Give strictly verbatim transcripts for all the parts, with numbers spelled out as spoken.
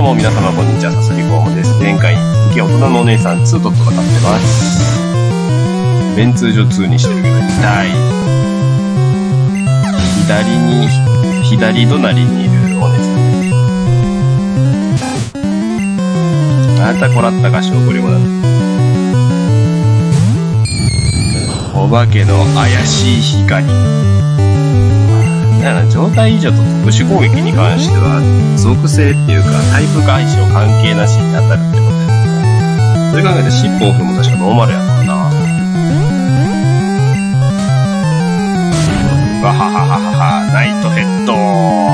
どうも皆様こんにちは、さすりこうもです。前回に続き大人のお姉さんツートットが立ってます。便通所ツーにしてるけど痛い。左に、左隣にいるお姉さん。またこらったかしょうこりもな。お化けの怪しい光。だから状態異常と特殊攻撃に関しては属性っていうかタイプか相性関係なしに当たるってことやな。それ考えて尻尾を踏む確かノーマルやもんな。わははははは、ナイトヘッド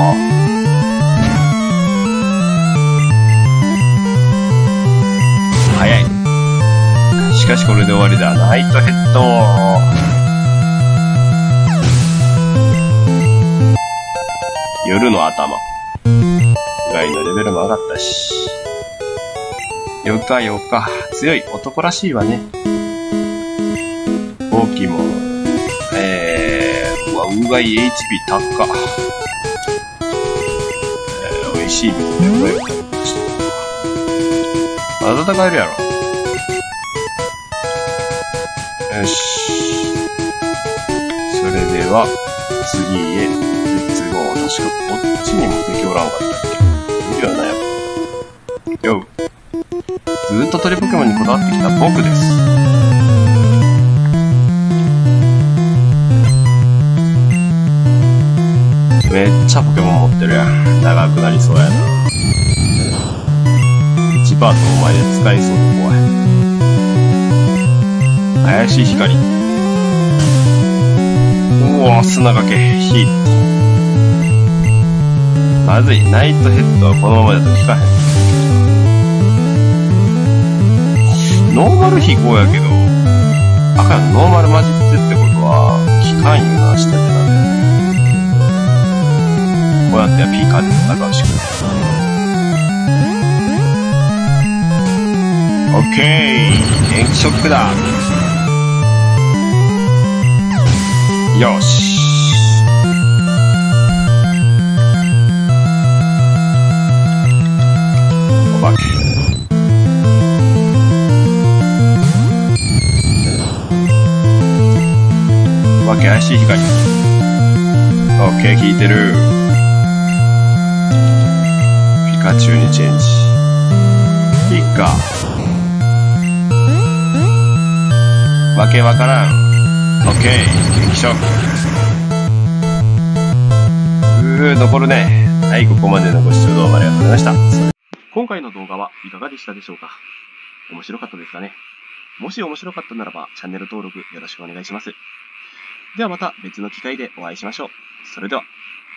早い。しかしこれで終わりだ。ナイトヘッド夜の頭。具合のレベルも上がったし。よかよか。強い。男らしいわね。大きいもの。えー、うわ、うがい エイチピー 高っ。えー、美味しい水でこれ。まだ戦えるやろ。よし。それでは、次へ。確かこっちにも敵おらんかったっけ？いるよな、やっぱ。よう。ずーっと鳥ポケモンにこだわってきた僕です。めっちゃポケモン持ってるやん。長くなりそうやな。いちパートお前で使いそうで怖い。怪しい光。うわ、砂掛け。ヒート。まずい。ナイトヘッドはこのままだと効かへん。ノーマル飛行やけど、あかん、ノーマル混じってってことは、効かんよな、下でなんで。こうやってはピーカーで戦うしかない。オッケー！電気ショックだ！よし。お化け。お化け怪しい光。オッケー、効いてる。ピカチュウにチェンジ。ピッカ。わけわからん。オッケー、電気ショック。うー、残るね。はい、ここまでのご視聴どうもありがとうございました。今回の動画はいかがでしたでしょうか？面白かったですかね？もし面白かったならばチャンネル登録よろしくお願いします。ではまた別の機会でお会いしましょう。それでは。